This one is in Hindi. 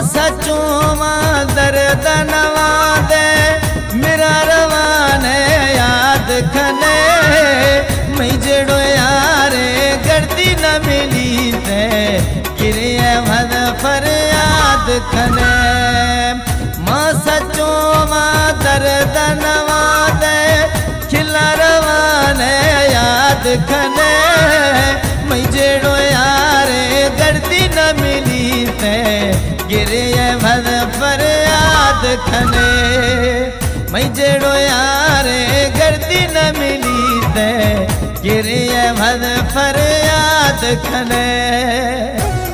सचो मां दर्द नवादे मेरा रवाने याद खने मैं जड़ो यारे गर्दी न मिली ते गिरे भद फरियाद खने मां सचो मां दर्द नवादे खिला रवाने याद खने मैं जड़ो यारे गर्दी न मिली ते गिरे भद फरियाद खने मैं जड़ो यारे गर्दी न मिली ते गिरे भद फरियाद खने।